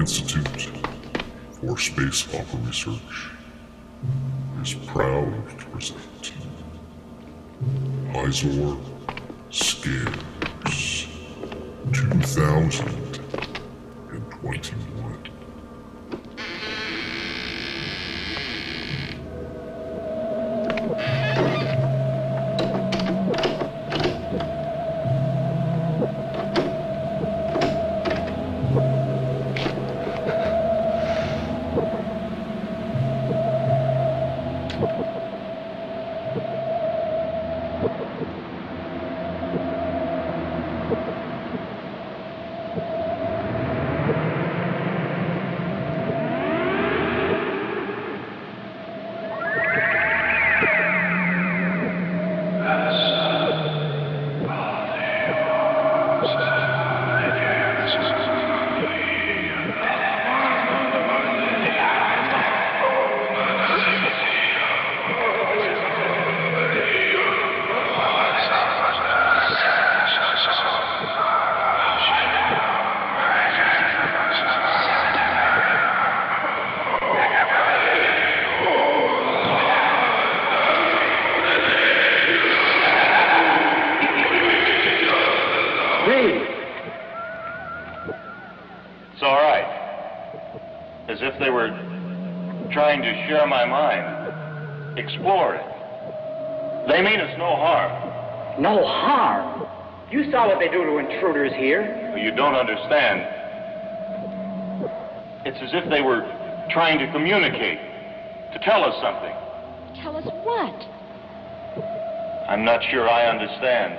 Institute for Spacewalker Research is proud to present Hyzor Scares 2021. Share my mind. Explore it. They mean us no harm. No harm? You saw what they do to intruders here. You don't understand. It's as if they were trying to communicate, to tell us something. Tell us what? I'm not sure I understand.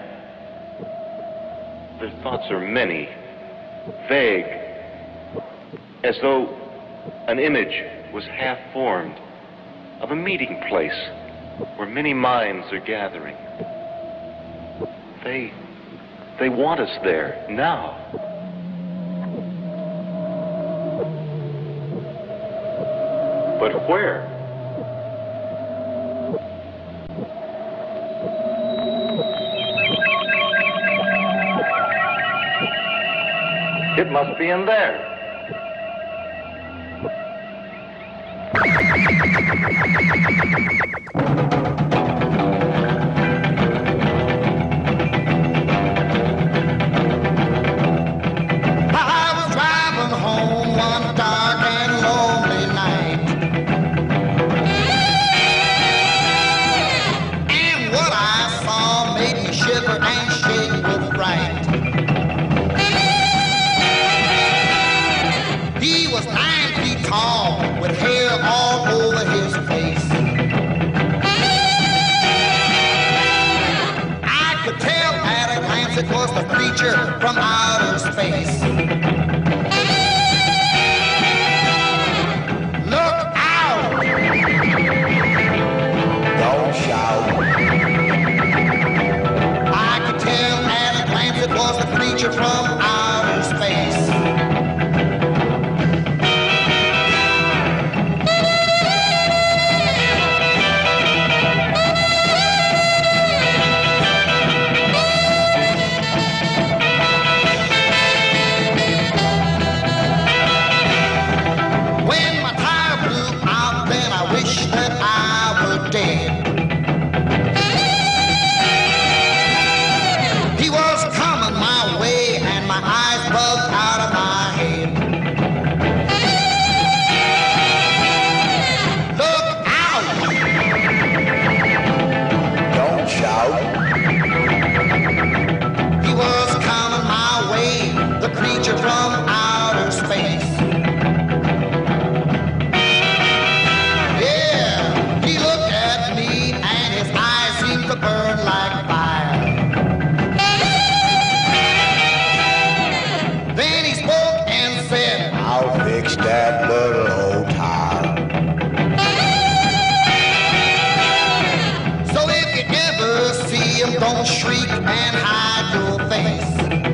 Their thoughts are many, vague, as though an image was half formed of a meeting place where many minds are gathering. They want us there now. But where? It must be in there. It was the creature from outer space. Look out! Don't shout. I could tell at a glance it was the creature from outer space. Don't shriek and hide your face.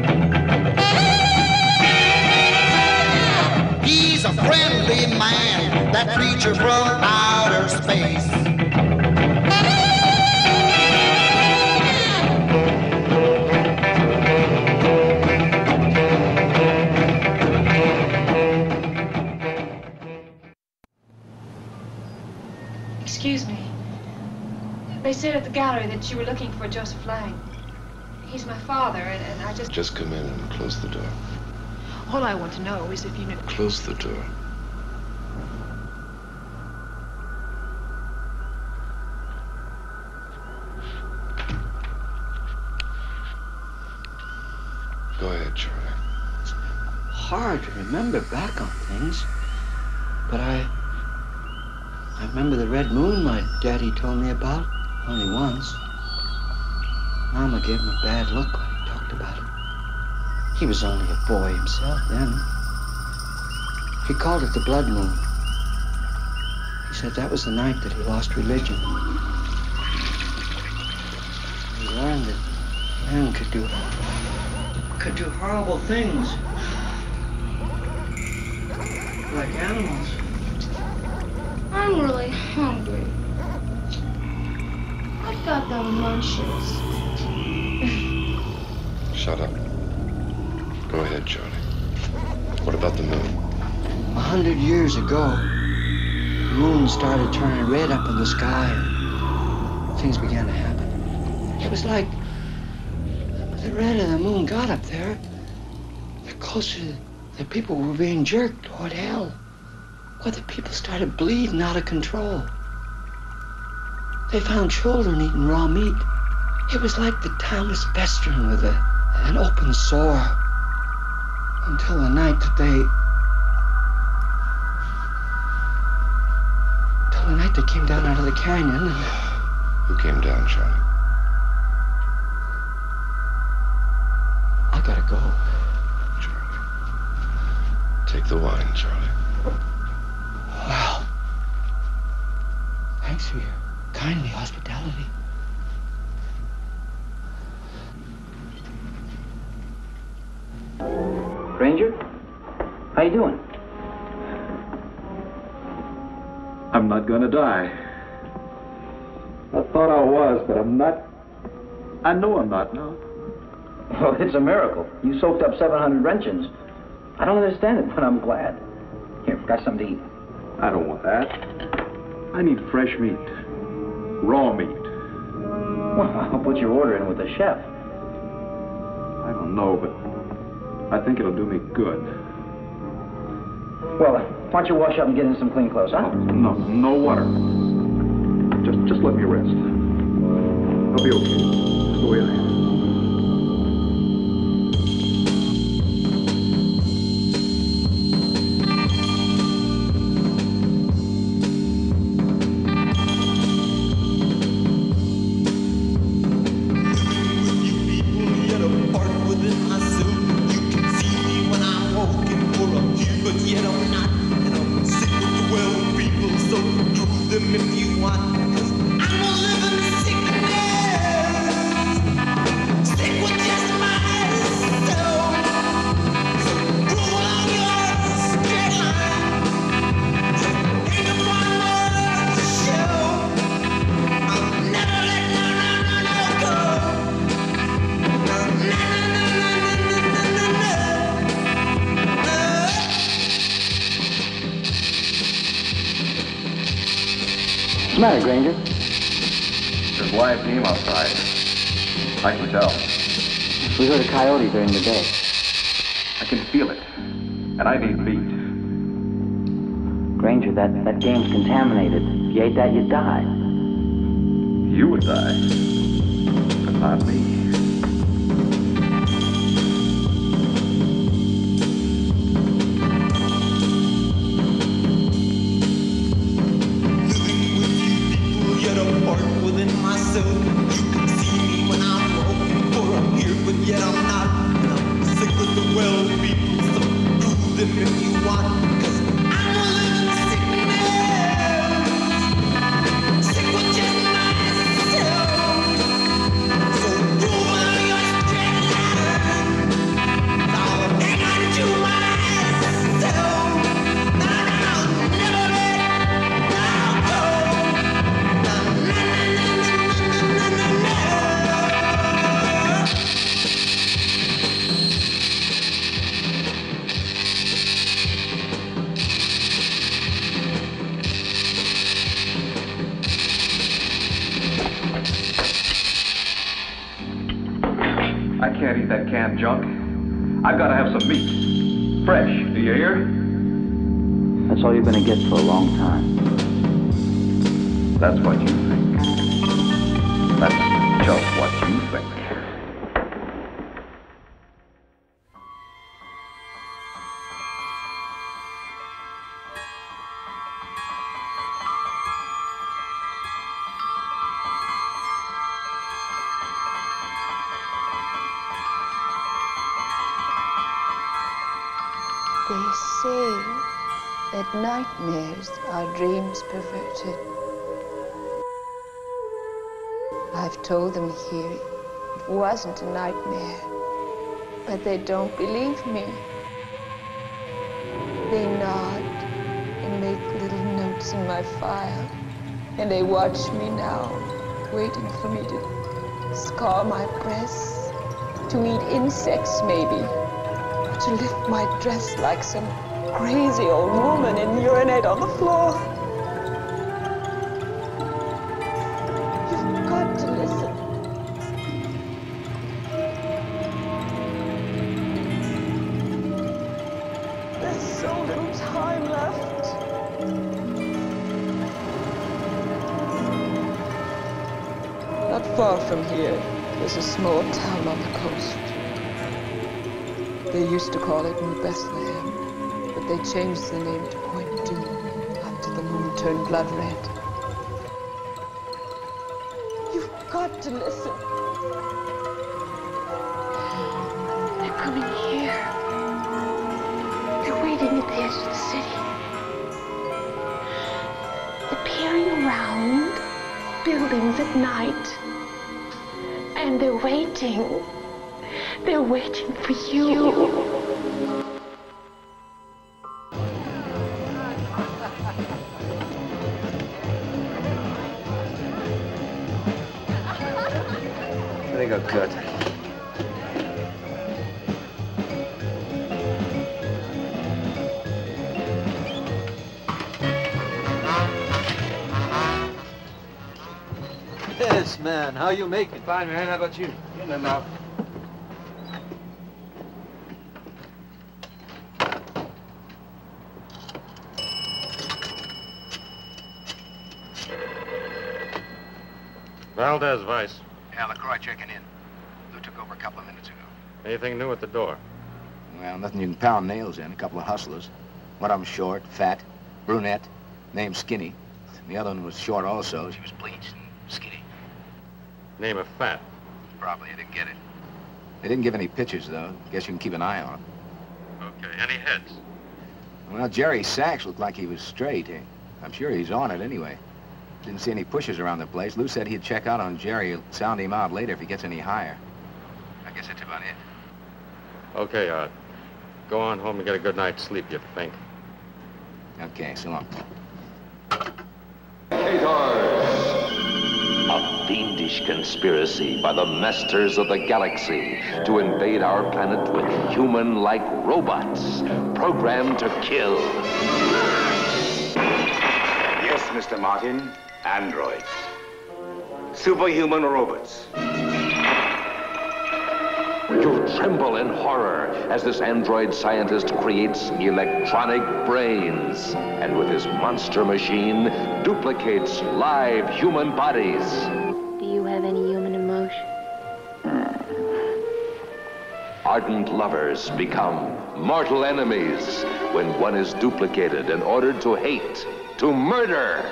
He's a friendly man, that creature from outer space. They said at the gallery that you were looking for Joseph Lang. He's my father, and I just... Just come in and close the door. All I want to know is if you knew... Close the door. Go ahead, Charlie. It's hard to remember back on things, but I remember the red moon my daddy told me about only once. Mama gave him a bad look when he talked about it. He was only a boy himself then. He called it the blood moon. He said that was the night that he lost religion. He learned that men could do horrible things. Like animals. I'm really hungry. I've got the munchies. Shut up. Go ahead, Charlie. What about the moon? 100 years ago, the moon started turning red up in the sky, and things began to happen. It was like the red of the moon got up there, the closer the people were being jerked toward hell, where the people started bleeding out of control. They found children eating raw meat. It was like the town was festering with an open sore until the night that they came down out of the canyon. And who came down, Charlie? I gotta go. Charlie. Take the wine, Charlie. Well, thanks for your kindly hospitality. Granger? How you doing? I'm not gonna die. I thought I was, but I'm not. I know I'm not now. Well, it's a miracle. You soaked up 700 Renchins. I don't understand it, but I'm glad. Here, got something to eat. I don't want that. I need fresh meat. Raw meat. Well, I'll put your order in with the chef. I don't know, but I think it'll do me good. Well, why don't you wash up and get in some clean clothes, huh? No water. Just let me rest. I'll be okay. Just the way I am. What's the matter, Granger? There's live game outside. I can tell. We heard a coyote during the day. I can feel it. And I need meat. Granger, that game's contaminated. If you ate that, you'd die. You would die. But not me. Sick with just myself. So can't eat that canned junk. I've got to have some meat. Fresh, do you hear? That's all you're gonna get for a long time. That's what you think. That's just what you think. They say that nightmares are dreams perverted. I've told them here it wasn't a nightmare, but they don't believe me. They nod and make little notes in my file, and they watch me now, waiting for me to scar my breasts, to eat insects maybe, to lift my dress like some crazy old woman and urinate on the floor. You've got to listen. There's so little time left. Not far from here, there's a small town on the coast. They used to call it New Bethlehem, but they changed the name to Point Doom after the moon turned blood red. You've got to listen. They're coming here. They're waiting at the edge of the city. They're peering around buildings at night. And they're waiting. They're waiting for you. They go good. Yes, man. How you making? Fine, man. How about you? In and out. Valdez, Vice. Yeah, LaCroix checking in. Lou took over a couple of minutes ago. Anything new at the door? Well, nothing you can pound nails in. A couple of hustlers. One of them short, fat, brunette, named Skinny. The other one was short also. She was bleached and skinny. Name of Fat. Probably. I didn't get it. They didn't give any pictures, though. Guess you can keep an eye on them. Okay. Any heads? Well, Jerry Sachs looked like he was straight. I'm sure he's on it anyway. Didn't see any pushes around the place. Lou said he'd check out on Jerry. He'll sound him out later if he gets any higher. I guess that's about it. Okay, Art. Go on home and get a good night's sleep, you think. Okay, so long. A fiendish conspiracy by the masters of the galaxy to invade our planet with human-like robots programmed to kill. Yes, Mr. Martin. Androids. Superhuman robots. You tremble in horror as this android scientist creates electronic brains and with his monster machine duplicates live human bodies. Do you have any human emotion? Ardent lovers become mortal enemies when one is duplicated and ordered to hate, to murder.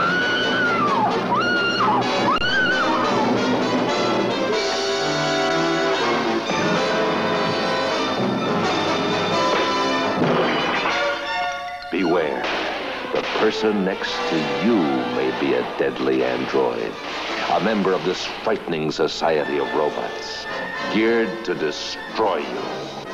Beware, the person next to you may be a deadly android, a member of this frightening society of robots, geared to destroy you.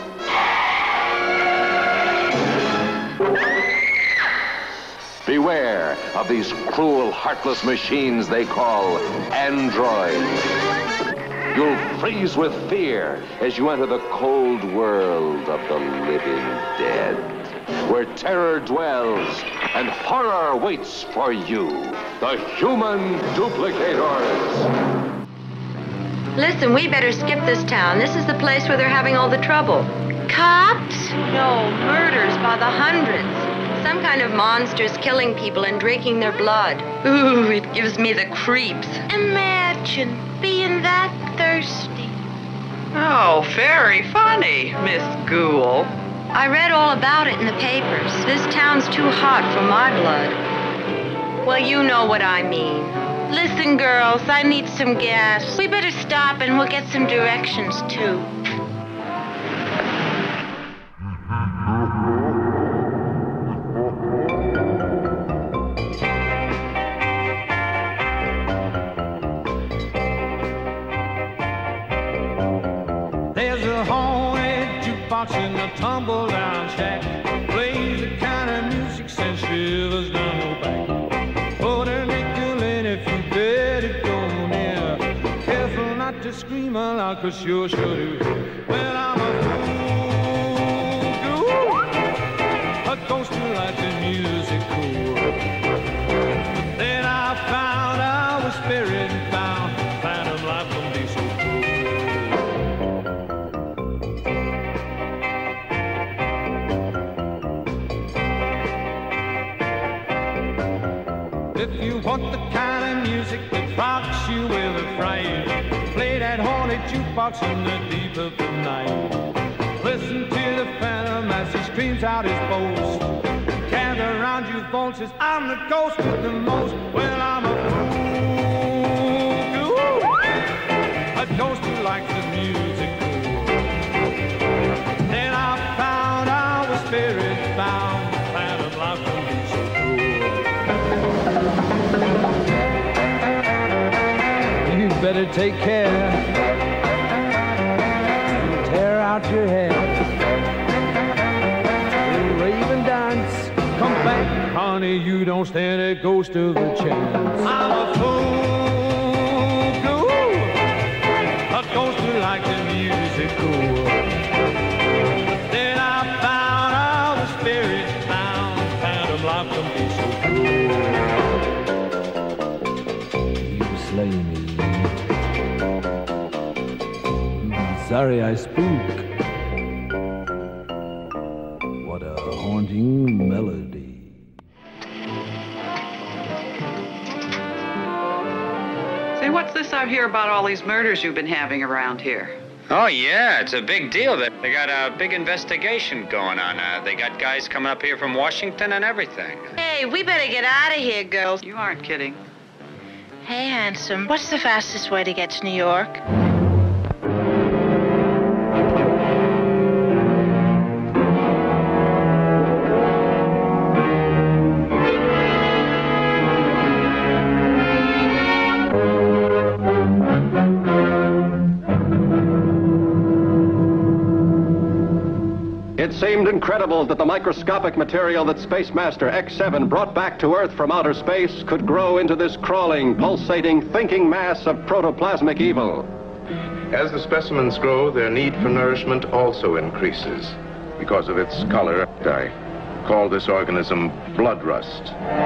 Beware of these cruel, heartless machines they call androids. You'll freeze with fear as you enter the cold world of the living dead, where terror dwells and horror waits for you, the human duplicators. Listen, we better skip this town. This is the place where they're having all the trouble. Cops? No, murders by the hundreds. Some kind of monsters killing people and drinking their blood. Ooh, it gives me the creeps. Imagine being that thirsty. Oh, very funny, Miss Ghoul. I read all about it in the papers. This town's too hot for my blood. Well, you know what I mean. Listen, girls, I need some gas. We better stop and we'll get some directions, too. There's a haunted jukebox in a tumble-down shack. Plays the kind of music sends shivers down your back. Put a nickel in if you bet it go near. Careful not to scream aloud, 'cause you're sure to hear. Well, I'm a fool, a ghost who likes the music cool. But then I found out the spirit bound, phantom life can be so cool. If you want the kind of music that rocks you with a fright, play that haunted jukebox in the deep of the night. Listen to the phantom as he screams out his boast. Gather around you, voices, I'm the ghost with the most. Well, I'm a fool, a ghost who likes the music cool. Then I found out the spirit bound, phantom life can be so cool. You better take care. Tear out your hair. Raven dance. Come back, honey. You don't stand a ghost of a chance. I'm a fool, a ghost who likes the music cool. Then I found out the spirit's bound. Phantom life can be so cool. You slay me. Sorry I spook. What a haunting melody. Say, what's this I hear about all these murders you've been having around here? Oh, yeah, it's a big deal. They got a big investigation going on. They got guys coming up here from Washington and everything. Hey, we better get out of here, girls. You aren't kidding. Hey, handsome, what's the fastest way to get to New York? It seemed incredible that the microscopic material that Spacemaster X7 brought back to Earth from outer space could grow into this crawling, pulsating, thinking mass of protoplasmic evil. As the specimens grow, their need for nourishment also increases. Because of its color, I call this organism blood rust.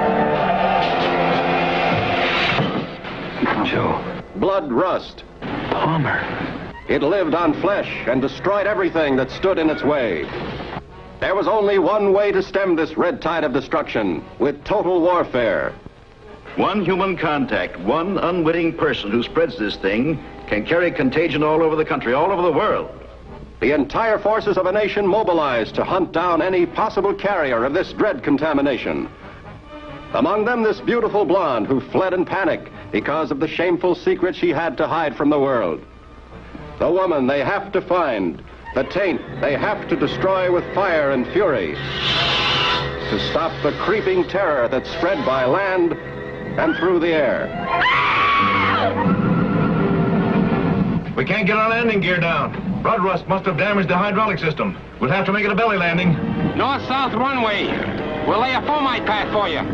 Joe. Blood rust. Palmer. It lived on flesh and destroyed everything that stood in its way. There was only one way to stem this red tide of destruction, with total warfare. One human contact, one unwitting person who spreads this thing can carry contagion all over the country, all over the world. The entire forces of a nation mobilized to hunt down any possible carrier of this dread contamination. Among them, this beautiful blonde who fled in panic because of the shameful secret she had to hide from the world. The woman they have to find, the taint they have to destroy with fire and fury, to stop the creeping terror that's spread by land and through the air. We can't get our landing gear down. Blood rust must have damaged the hydraulic system. We'll have to make it a belly landing. North-south runway. We'll lay a fomite path for you.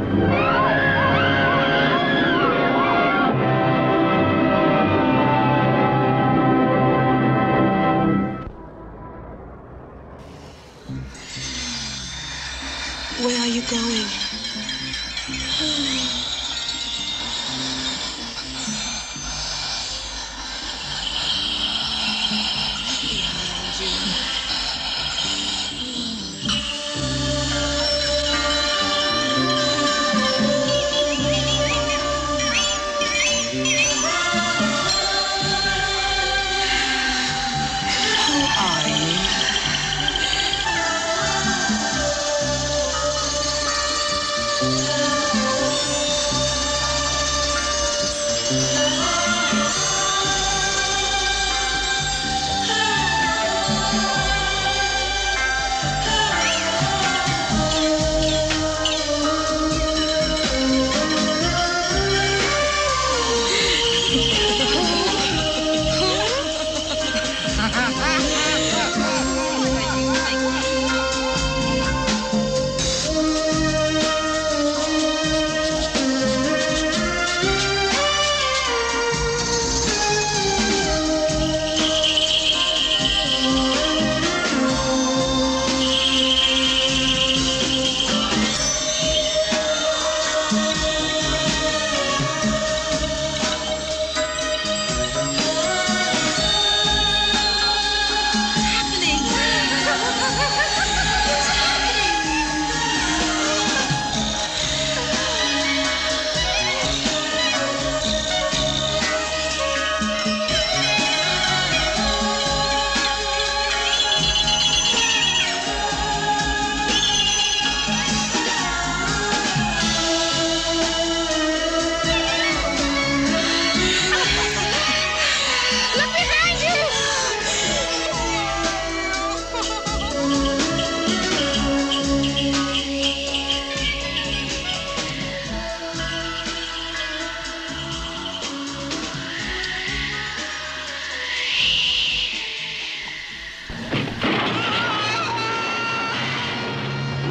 Where are you going?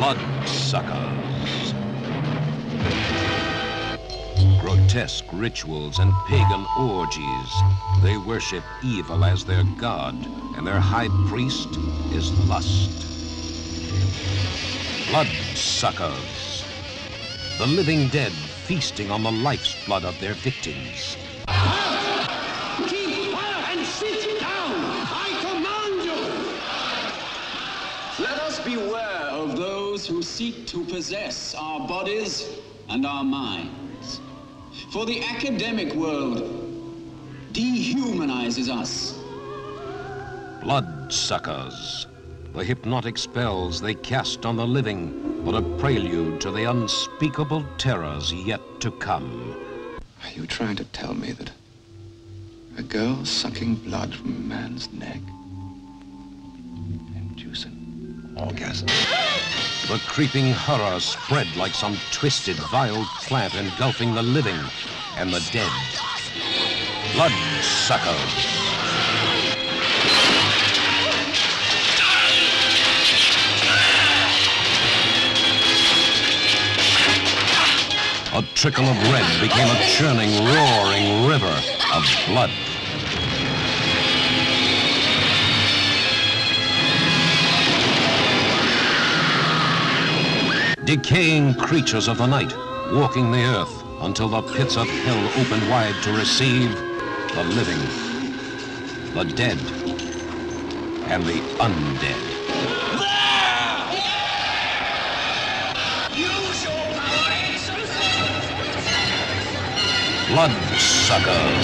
Bloodsuckers. Grotesque rituals and pagan orgies. They worship evil as their god, and their high priest is lust. Bloodsuckers. The living dead feasting on the life's blood of their victims. Keep quiet and sit down! I command you! Let us beware of those who seek to possess our bodies and our minds. For the academic world dehumanizes us. Bloodsuckers. The hypnotic spells they cast on the living, but a prelude to the unspeakable terrors yet to come. Are you trying to tell me that a girl sucking blood from a man's neck, inducing orgasm? The creeping horror spread like some twisted, vile plant engulfing the living and the dead. Bloodsuckers. A trickle of red became a churning, roaring river of blood. Decaying creatures of the night, walking the earth until the pits of hell open wide to receive the living, the dead, and the undead. Bloodsuckers.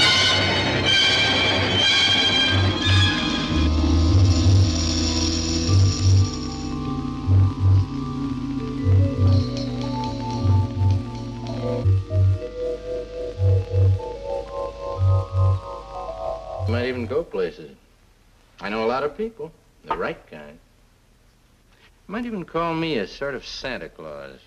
You might even go places. I know a lot of people, the right kind. You might even call me a sort of Santa Claus.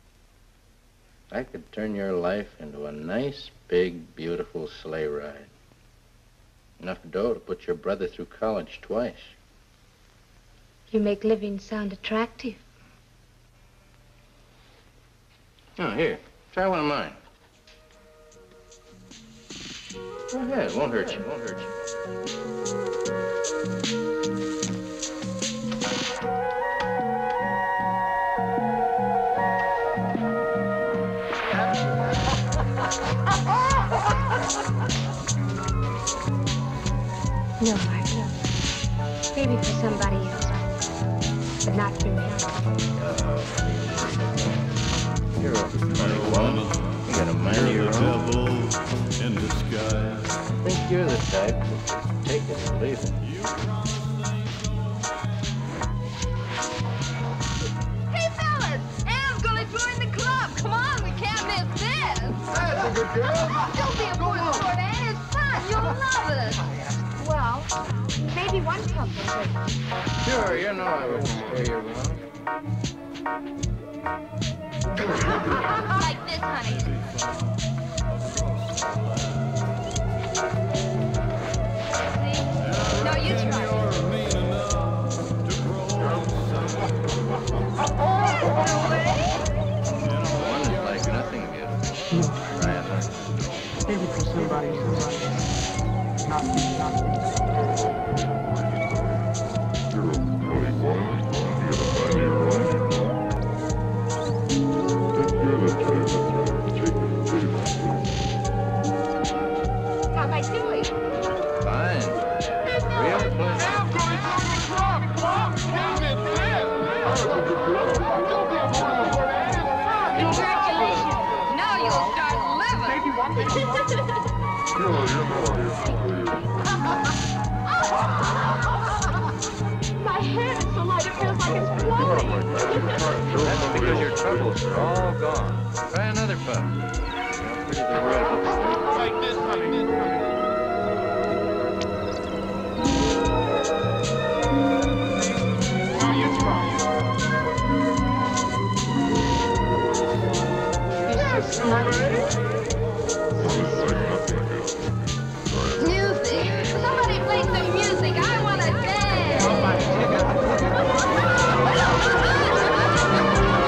I could turn your life into a nice, big, beautiful sleigh ride. Enough dough to put your brother through college twice. You make living sound attractive. Oh, here, try one of mine. Go ahead, it won't hurt you, won't hurt you. No, Martin. Maybe for somebody else, but not for me. You're a funny woman. You got a mind of your own. In disguise. I think you're the type that just take it or leave it. Hey, fellas! Anne's gonna join the club. Come on, we can't miss this. That's a good girl. Don't be a boy sport, Anne. It's fun. You'll love it. Well, maybe one cup will do. Sure, you know I wouldn't steer you wrong. Like this, honey. No, you try. One is like nothing beautiful. Try it. Maybe for somebody else. Not How am I doing? Fine. Real pleasant. Congratulations. Now you'll start living. My head is so light, it feels like it's floating. That's because your troubles are all gone. Try another puff. See how pretty the world looks like this, honey. Now you try. Music. Somebody play some music. I want to dance.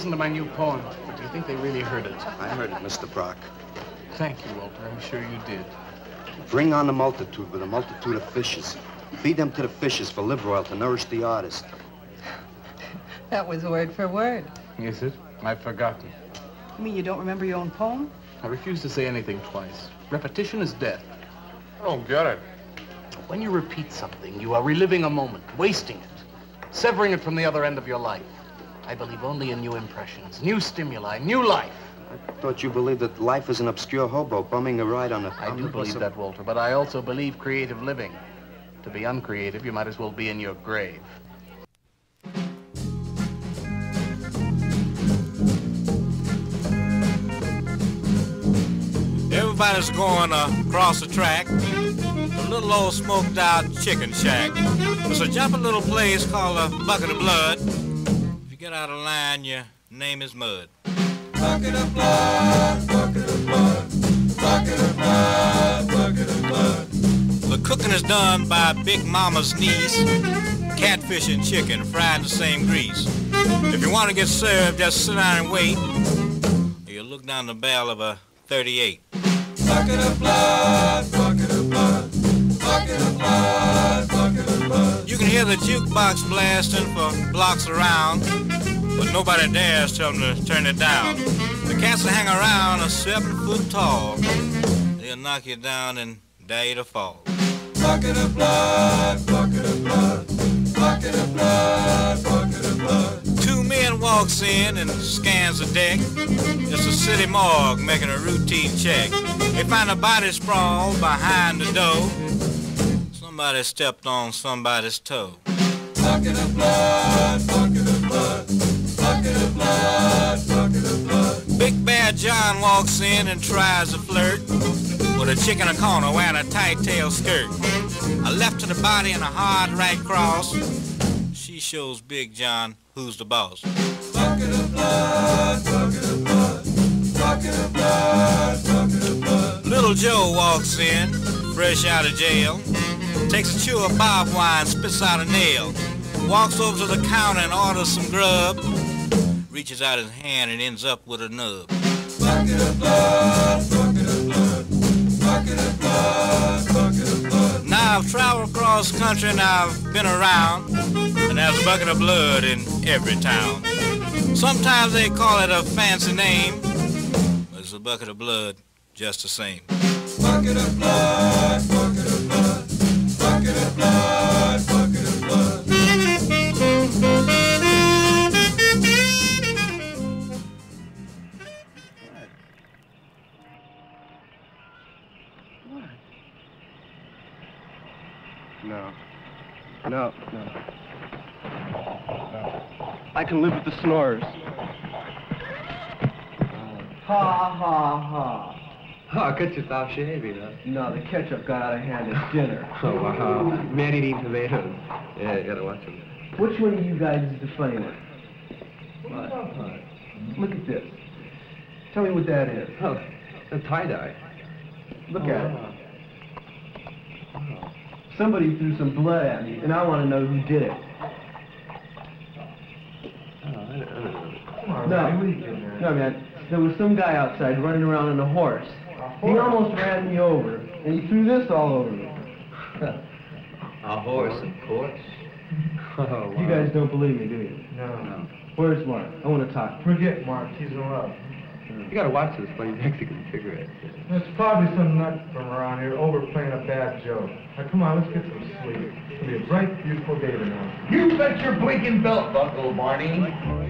listened to my new poem, but do you think they really heard it? I heard it, Mr. Brock. Thank you, Walter. I'm sure you did. Bring on the multitude with a multitude of fishes. Feed them to the fishes for liver oil to nourish the artist. That was word for word. Is it? I've forgotten. You mean you don't remember your own poem? I refuse to say anything twice. Repetition is death. I don't get it. When you repeat something, you are reliving a moment, wasting it, severing it from the other end of your life. I believe only in new impressions, new stimuli, new life. I thought you believed that life is an obscure hobo bumming a ride on a... I do believe that, Walter, but I also believe creative living. To be uncreative, you might as well be in your grave. Everybody's going across the track, a little old smoked out chicken shack. It's a jumping little place called a Bucket of Blood. If you get out of line, your name is Mud. Bucket of blood, bucket of blood, bucket of blood, bucket of blood. The cooking is done by Big Mama's niece, catfish and chicken fried in the same grease. If you want to get served, just sit down and wait. You look down the barrel of a 38. Bucket of blood, bucket of blood, bucket of blood, bucket of blood. You can hear the jukebox blasting for blocks around, but nobody dares tell them to turn it down. The cats that hang around are 7 foot tall. They'll knock you down and dare you to fall. Bucket of blood, bucket of blood, bucket of blood, bucket of blood. 2 men walks in and scans the deck. It's a city morgue making a routine check. They find a body sprawled behind the door. Somebody stepped on somebody's toe. Bucket of blood, bucket of blood, bucket of blood, bucket of blood. Big Bad John walks in and tries to flirt with a chick in a corner wearing a tight tail skirt. A left to the body and a hard right cross. She shows Big John who's the boss. Bucket of blood, bucket of blood, bucket of blood, bucket of blood. Little Joe walks in, fresh out of jail, takes a chew of bob wine, spits out a nail, walks over to the counter and orders some grub, reaches out his hand and ends up with a nub. Bucket of blood, bucket of blood, bucket of blood, bucket of blood. Now I've traveled across country and I've been around, and there's a bucket of blood in every town. Sometimes they call it a fancy name, but it's a bucket of blood just the same. Bucket of blood, bucket of blood, bucket of blood, bucket of blood. No. I can live with the snorers. Ha, ha, ha. Oh, ketchup off shaving, huh? No, the ketchup got out of hand at dinner. Oh, wow. Man-eating tomatoes. Yeah, you gotta watch them. Which one of you guys is the funny one? What? Look at this. Tell me what that is. Oh, a tie-dye. Look at it. Somebody threw some blood at me, and I want to know who did it. No, man. There was some guy outside running around on a horse. He almost ran me over, and he threw this all over me. A horse, of course. Oh, wow. You guys don't believe me, do you? No. Where's Mark? I want to talk. Forget Mark. He's in love. You gotta watch this funny Mexican cigarette. It's probably some nut from around here overplaying a bad joke. Now, come on, let's get some sleep. It'll be a bright, beautiful day tonight. You bet your blinking belt buckle, Barney.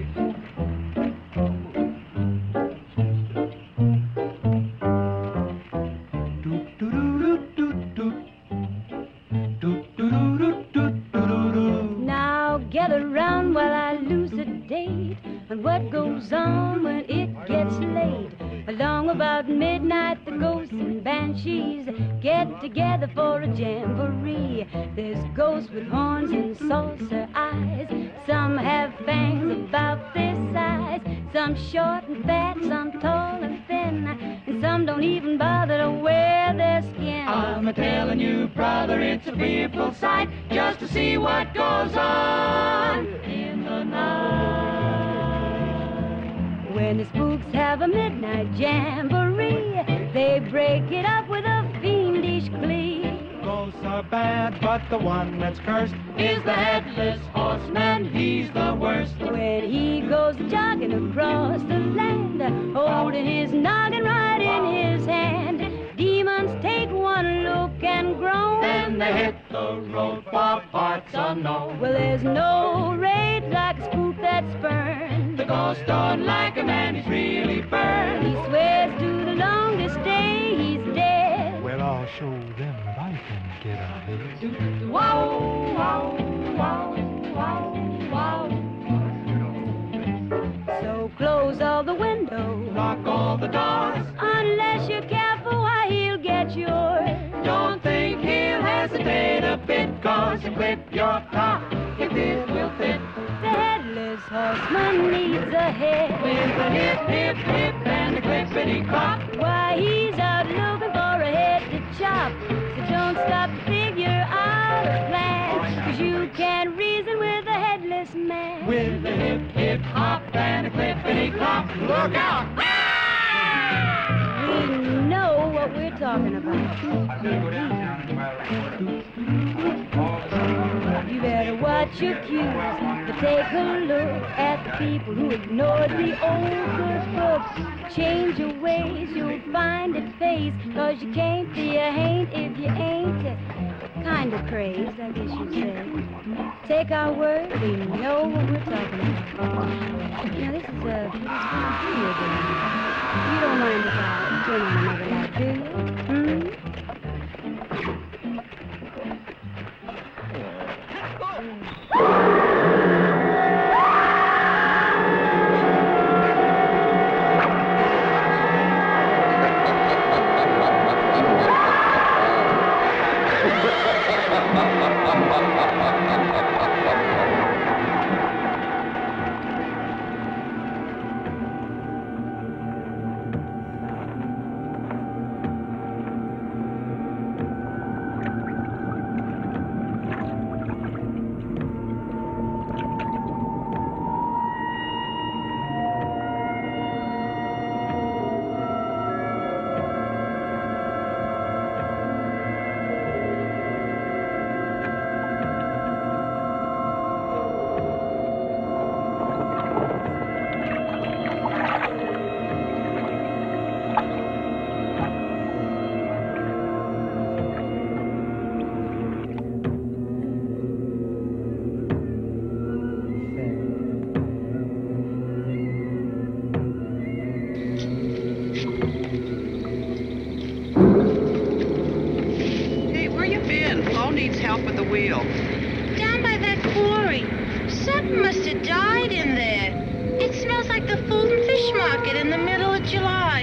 Now get around while I elucidate on what goes on when it gets late. Along about midnight, the ghosts and banshees get together for a jamboree. There's ghosts with horns and saucer eyes. Some have fangs about this size. Some short and fat, some tall and thin, and some don't even bother to wear their skin. I'm a-telling you, brother, it's a fearful sight just to see what goes on in the night. When the spooks have a midnight jamboree, they break it up with a fiendish glee. Ghosts are bad, but the one that's cursed is the headless horseman. He's the worst. When he goes jogging across the land, holding his noggin right in his hand, demons take one look and groan. Then they hit the road for parts unknown. Well, there's no rage like a spook that's burned. The ghost don't like a man, he's really burned. He swears to the longest day he's dead. Well, I'll show them that I can get ahead. Wow, wow, wow, wow, wow. So close all the windows, lock all the doors. Unless you're careful, why he'll get yours. Don't think he'll hesitate a bit, 'cause you clip your top if it will fit. The headless horseman needs a head With a hip, hip, hip and a clippity clop. Why, he's out looking for a head to chop. So don't stop to figure out a plan, 'cause you can't reason with a headless man. With a hip, hip, hop and a clippity clop. Look out! We know what we're talking about. You better watch your cues, but take a look at the people who ignored the old good books. Change your ways, you'll find it pays, 'cause you can't be a haint if you ain't kind of crazed, I guess you'd say. Take our word, we know what we're talking about. Now this is a video game. You don't mind if I turn on another light, do you? Needs help with the wheel. Down by that quarry. Something must have died in there. It smells like the Fulton Fish Market in the middle of July.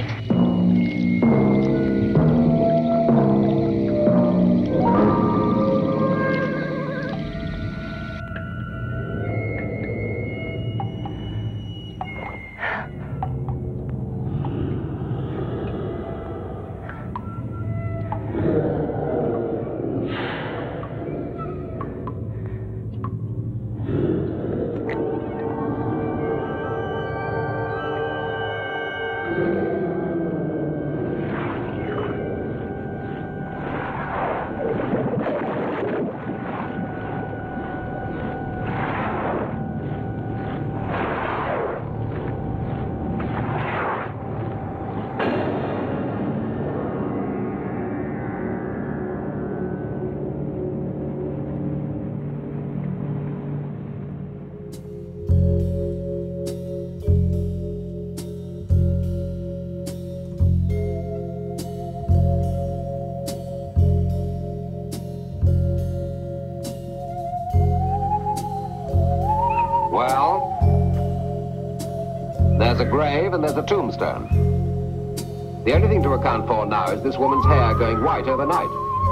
Well, there's a grave and there's a tombstone. The only thing to account for now is this woman's hair going white overnight.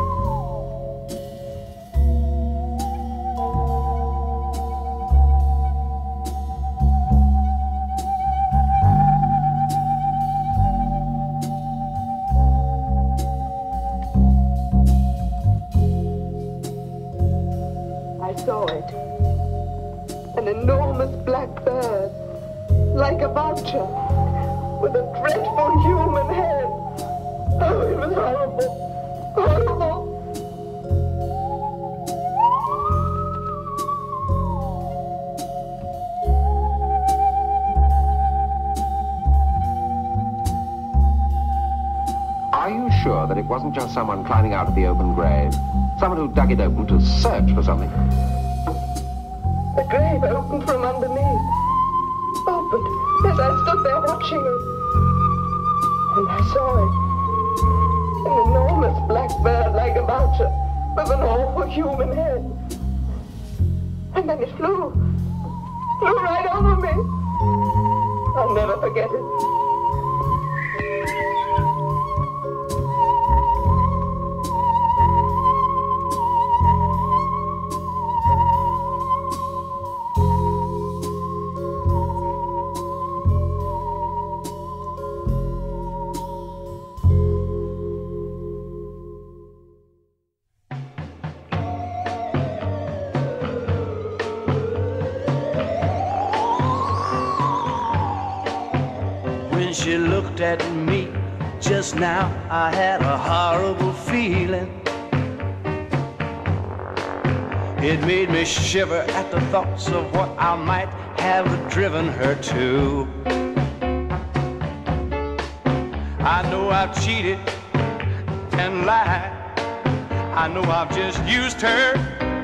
I saw it. An enormous black bird, like a vulture. with a dreadful human head. Oh, it was horrible. Horrible. Are you sure that it wasn't just someone climbing out of the open grave? Someone who dug it open to search for something? The grave opened from underneath. Opened as I stood there watching it. And I saw it. An enormous black bird like a vulture with an awful human head. And then it flew right over me. I'll never forget it. She looked at me just now, I had a horrible feeling. It made me shiver at the thoughts of what I might have driven her to. I know I've cheated and lied. I know I've just used her.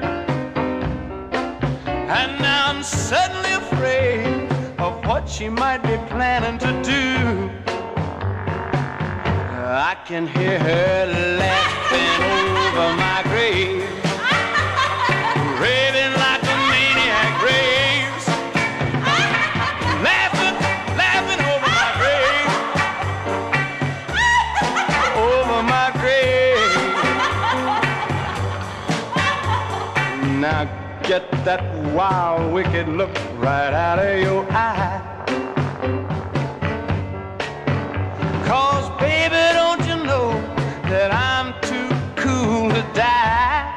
And now I'm suddenly afraid of what she might be planning to do. I can hear her laughing over my grave, raving like a maniac raves, laughing over my grave, over my grave. Now get that wild, wicked look right out of your eye. 'Cause baby, don't you know that I'm too cool to die?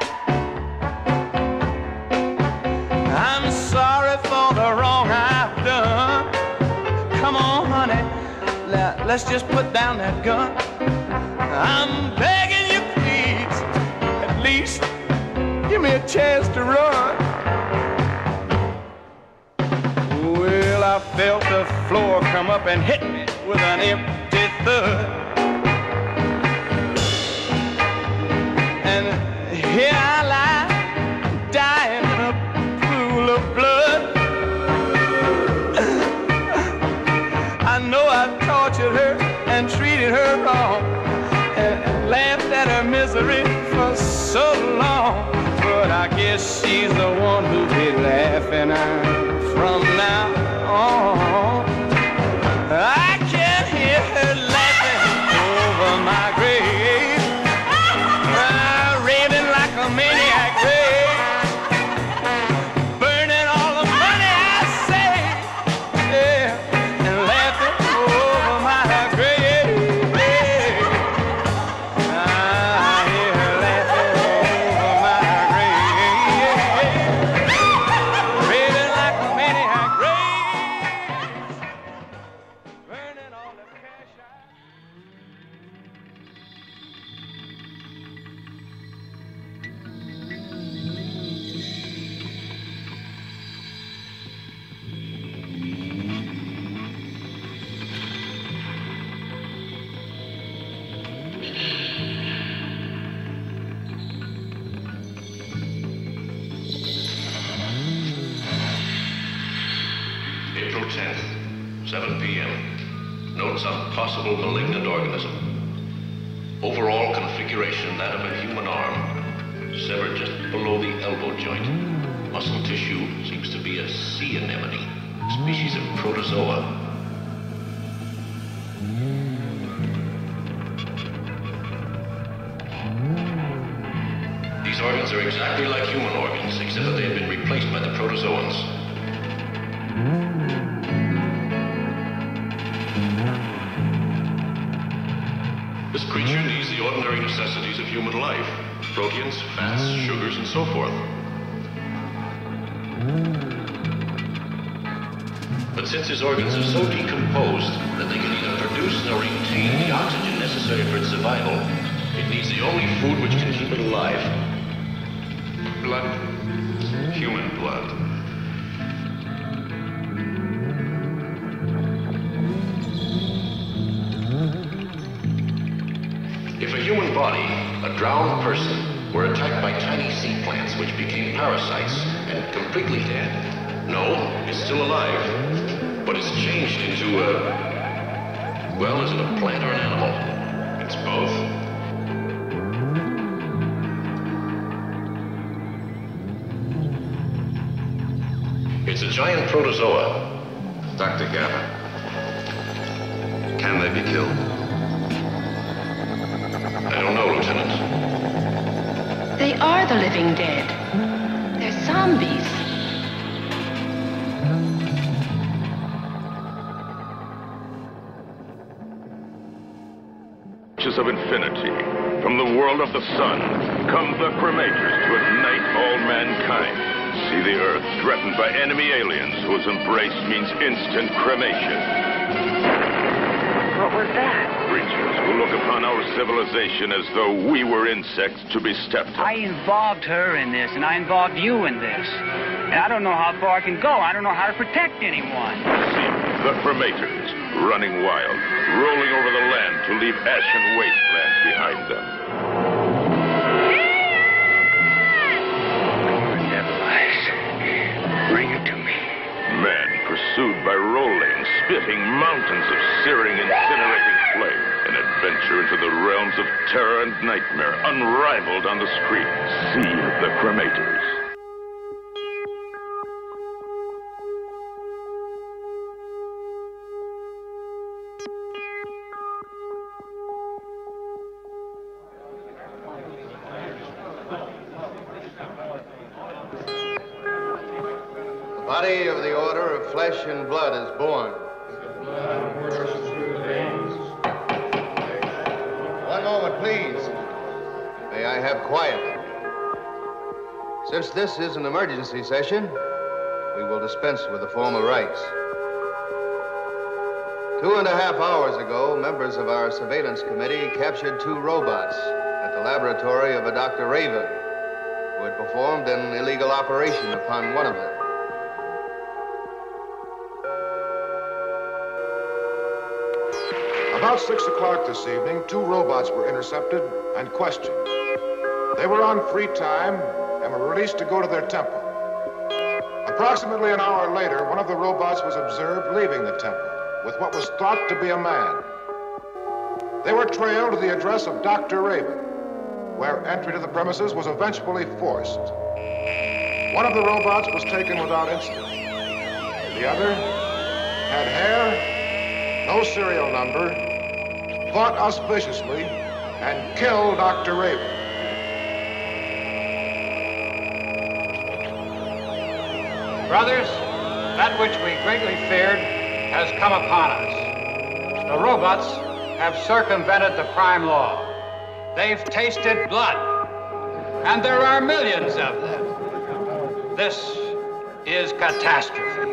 I'm sorry for the wrong I've done. Come on, honey, let's just put down that gun. I'm begging you, please, at least give me a chance to run. Well, I felt the floor come up and hit me with an empty thud. And here I lie, dying in a pool of blood. I know I've tortured her and treated her wrong, and laughed at her misery for so long. But I guess she's the one who'll be laughing at from now on. I can hear her laughing over my grave, raving like a maniac rave, burning all the money I saved, yeah, and laughing over my grave. I hear her laughing over my grave, raving like a maniac rave, burning all the cash I... April 10th, 7 p.m. Notes on possible malignant organism. Overall configuration, that of a human arm, severed just below the elbow joint. Muscle tissue seems to be a sea anemone, species of protozoa. These organs are exactly like human organs, except that they have been replaced by the protozoans. This creature needs the ordinary necessities of human life: proteins, fats, sugars, and so forth. But since his organs are so decomposed that they can neither produce nor retain the oxygen necessary for its survival, it needs the only food which can keep it alive. Blood. Human blood. If a human body, a drowned person, were attacked by tiny sea plants which became parasites and completely dead, no, it's still alive, but it's changed into a... well, is it a plant or an animal? It's both. It's a giant protozoa. Dr. Gavin, can they be killed? I don't know, Lieutenant. They are the living dead. They're zombies. Of infinity, from the world of the sun, come the cremators to ignite all mankind. See the Earth threatened by enemy aliens whose embrace means instant cremation. What was that? Creatures who look upon our civilization as though we were insects to be stepped on. I involved her in this, and I involved you in this. And I don't know how far I can go. I don't know how to protect anyone. See the cremators running wild, rolling over the land to leave ashen wasteland behind them. Devil eyes, bring it to me. Men pursued by rolling, spitting mountains of searing, incinerating flame. An adventure into the realms of terror and nightmare, unrivaled on the screen. See the cremators. The body of the Order of Flesh and Blood is born. One moment, please. May I have quiet? Since this is an emergency session, we will dispense with the formal rites. 2.5 hours ago, members of our surveillance committee captured 2 robots at the laboratory of a Dr. Raven, who had performed an illegal operation upon one of them. About 6 o'clock this evening, 2 robots were intercepted and questioned. They were on free time and were released to go to their temple. Approximately an hour later, one of the robots was observed leaving the temple with what was thought to be a man. They were trailed to the address of Dr. Raven, where entry to the premises was eventually forced. One of the robots was taken without incident. The other had hair, no serial number, fought us viciously, and killed Dr. Raven. Brothers, that which we greatly feared has come upon us. The robots have circumvented the prime law. They've tasted blood, and there are millions of them. This is catastrophe.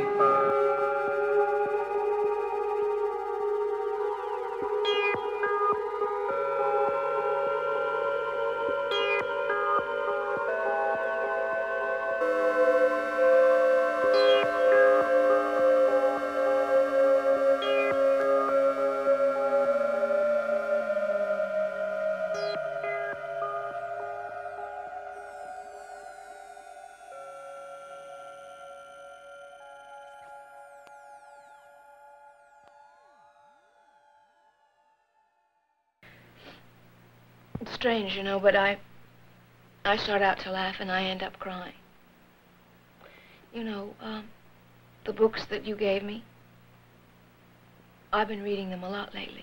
It's strange, you know, but I start out to laugh and I end up crying. You know, the books that you gave me, I've been reading them a lot lately.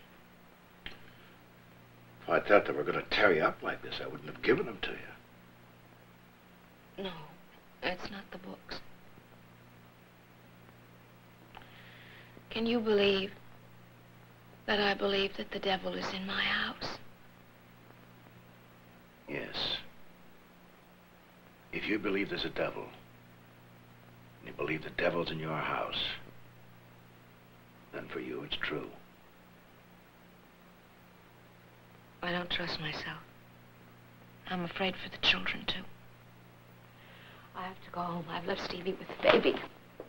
If I thought they were going to tear you up like this, I wouldn't have given them to you. No, it's not the books. Can you believe that I believe that the devil is in my house? Yes. If you believe there's a devil, and you believe the devil's in your house, Then for you, it's true. I don't trust myself. I'm afraid for the children, too. I have to go home. I've left Stevie with the baby.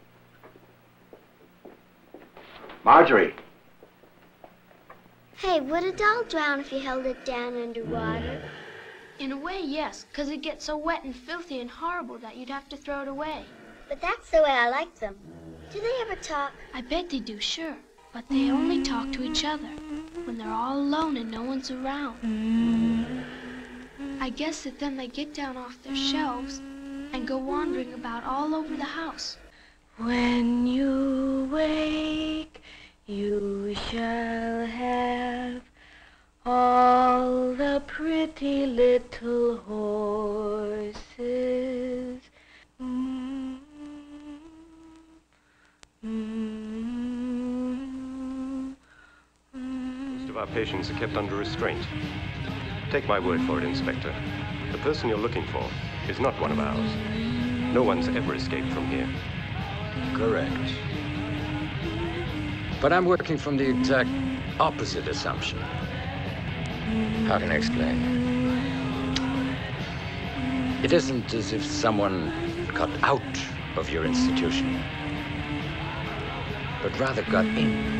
Marjorie! Hey, would a doll drown if you held it down underwater? In a way, yes, because it gets so wet and filthy and horrible that you'd have to throw it away. But that's the way I like them. Do they ever talk? I bet they do, sure. But they only talk to each other when they're all alone and no one's around. I guess that then they get down off their shelves and go wandering about all over the house. When you wake, you shall have all the pretty little horses. Most of our patients are kept under restraint. Take my word for it, Inspector. The person you're looking for is not one of ours. No one's ever escaped from here. Correct. But I'm working from the exact opposite assumption. How can I explain? It isn't as if someone got out of your institution, but rather got in.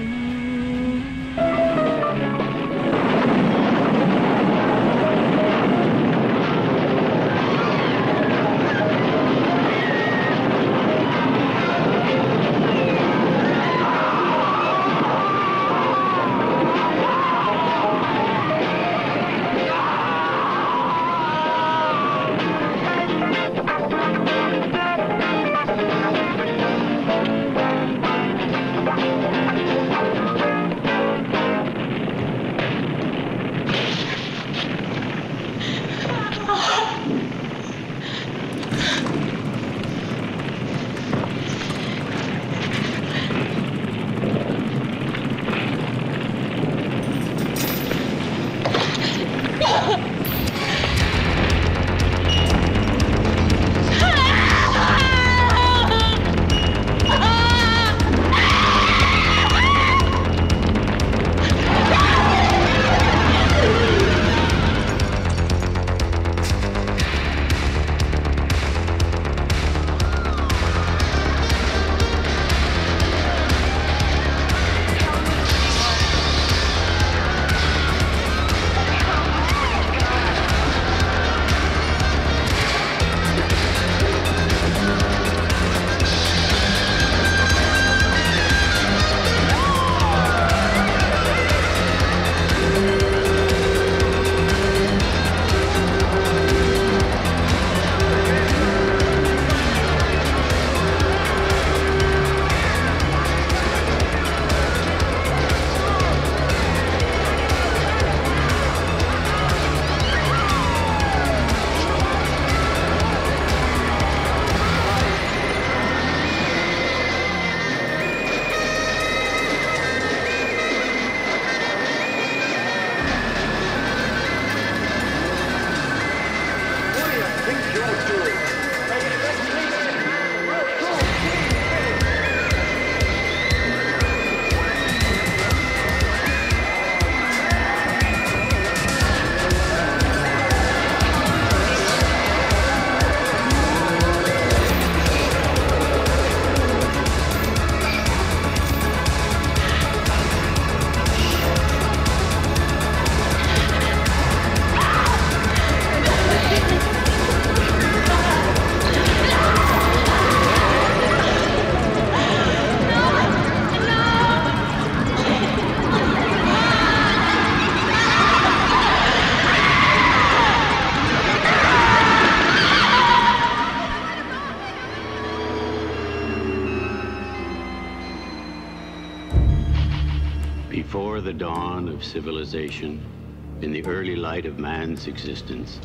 Before the dawn of civilization, in the early light of man's existence,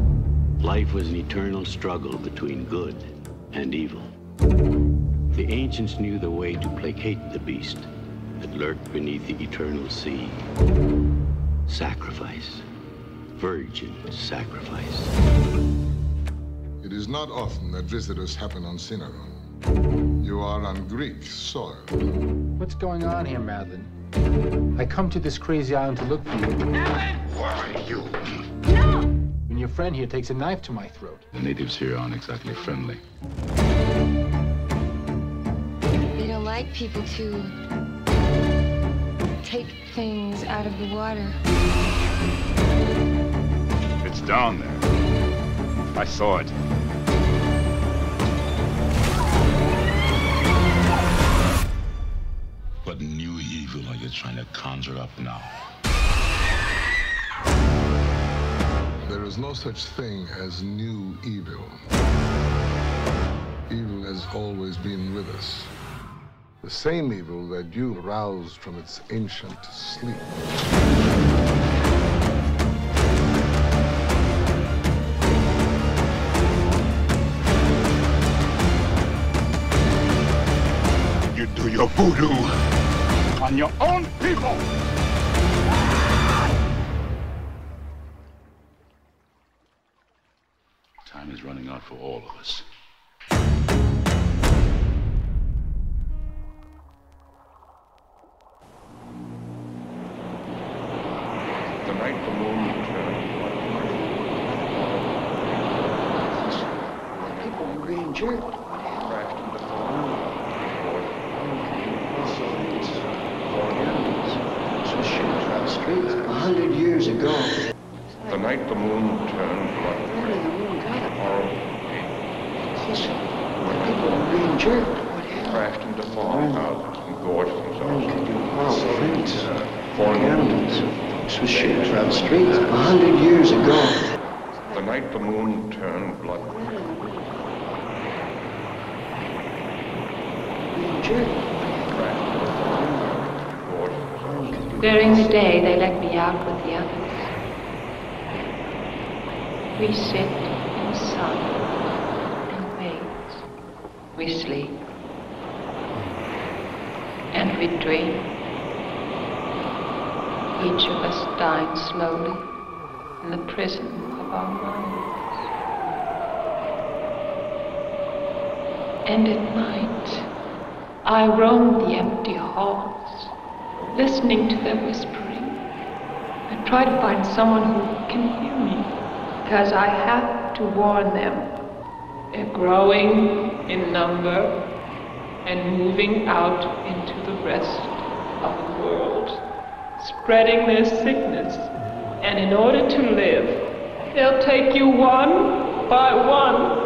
life was an eternal struggle between good and evil. The ancients knew the way to placate the beast that lurked beneath the eternal sea. Sacrifice. Virgin sacrifice. It is not often that visitors happen on Cinnarron. You are on Greek soil. What's going on here, Madeline? I come to this crazy island to look for you. Why you? No! And your friend here takes a knife to my throat. The natives here aren't exactly friendly. They don't like people to take things out of the water. It's down there. I saw it. What new evil are you trying to conjure up now? There is no such thing as new evil. Evil has always been with us. The same evil that you roused from its ancient sleep. You do your voodoo on your own people! Time is running out for all of us. The night the moon turned. People were being jerked. Crashed into Some ships on the streets 100 years ago. the night the moon turned blood. Horrible. People were being jerked. Crashed into farmhouses and gorged themselves. Foreign animals. Some ships on the streets 100 years ago. The night the moon turned blood. Being jerked. During the day, they let me out with the others. We sit in the sun and wait. We sleep. And we dream. Each of us dying slowly in the prison of our minds. And at night, I roam the empty halls, listening to their whispering. I try to find someone who can hear me, because I have to warn them. They're growing in number and moving out into the rest of the world, spreading their sickness. And in order to live, they'll take you one by one.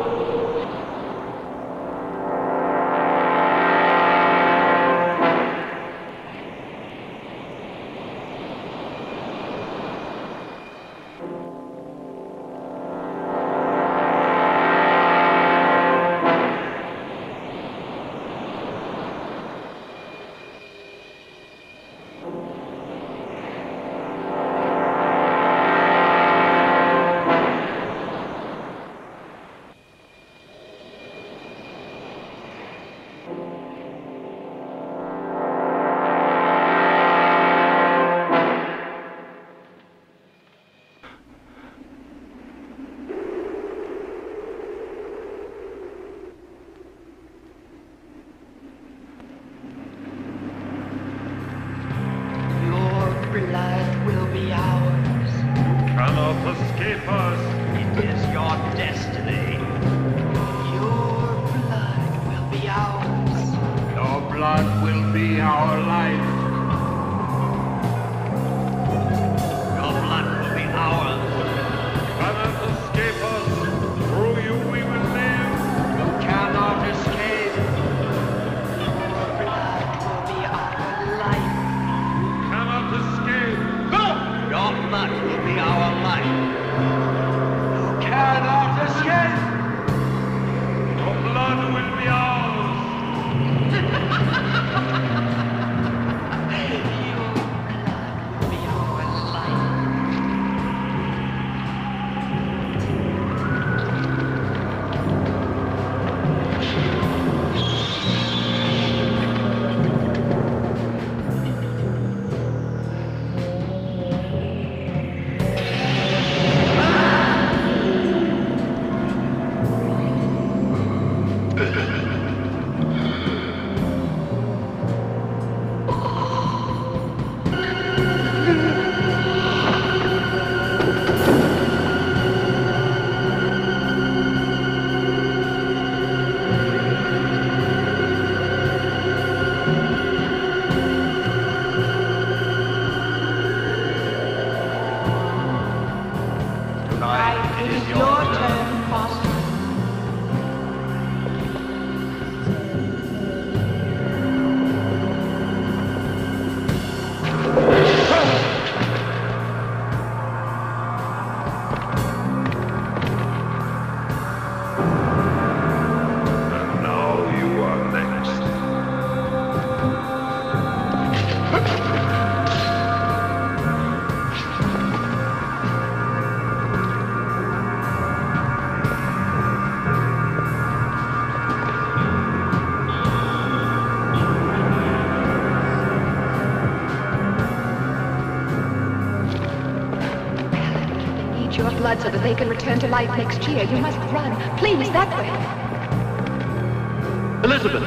It is your turn, Foster. Your blood so that they can return to life next year. You must run. Please, that way. Elizabeth!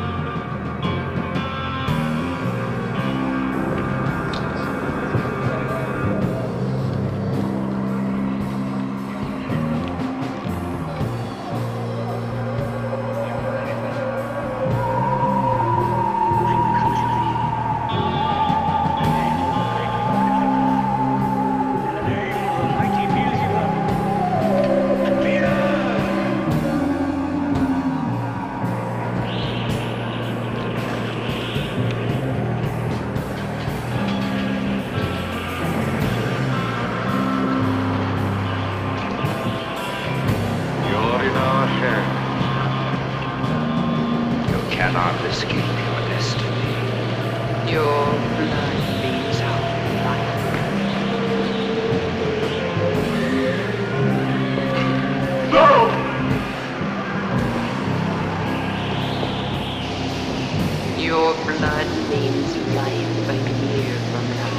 Your blood means life a year from now.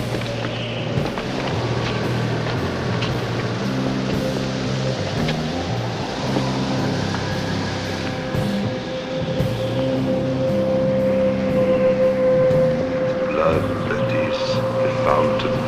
Blood that is the fountain.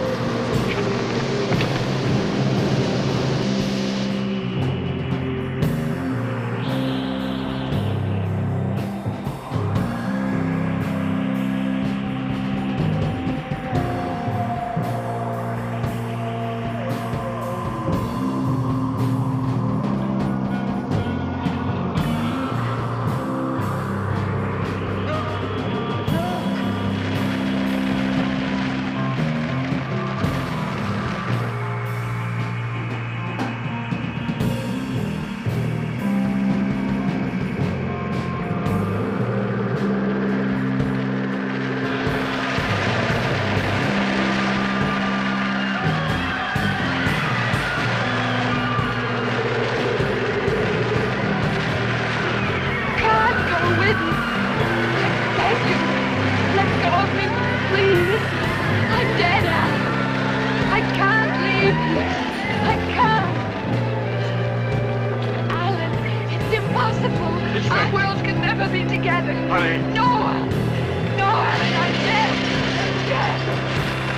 Our worlds can never be together. Honey. No, Alan, I'm dead. I'm dead.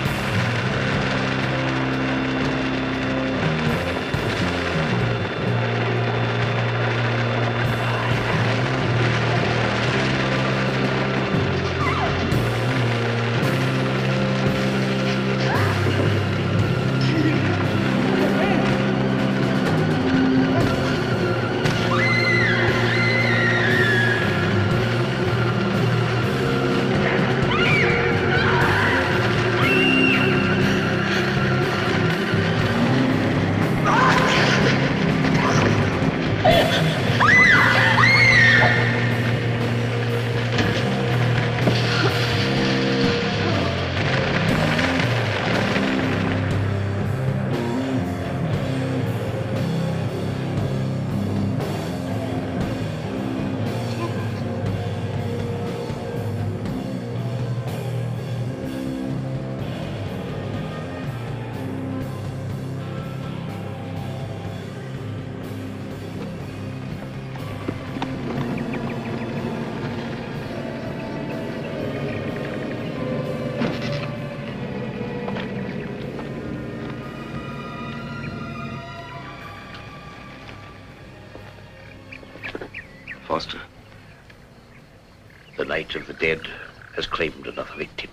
Foster. The Night of the Dead has claimed another victim.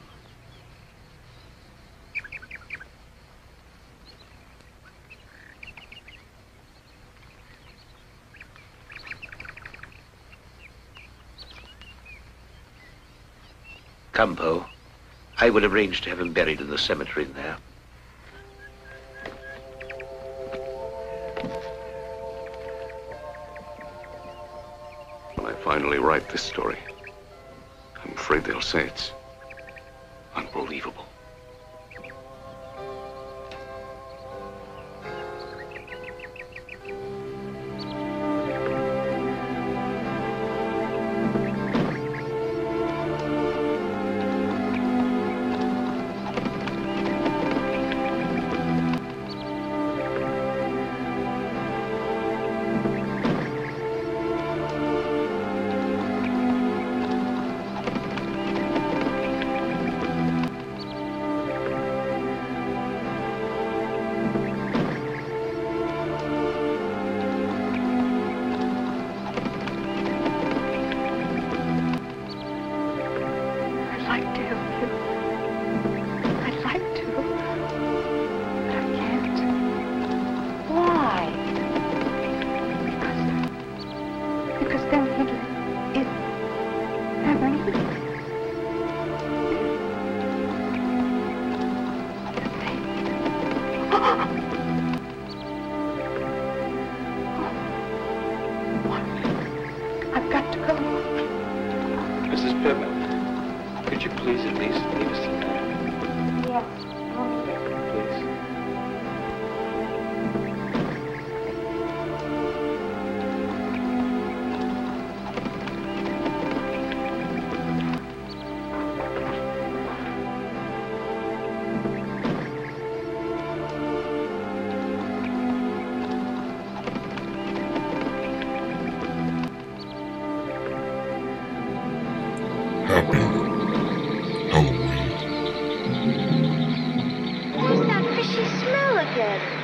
Come, Poe. I will arrange to have him buried in the cemetery there. When I finally write this story, I'm afraid they'll say it's unbelievable. I've got to go. Mrs. Pittman, could you please at least leave us tonight? Yes, I'll need it. Please. Happy Halloween. Where's that fishy smell again?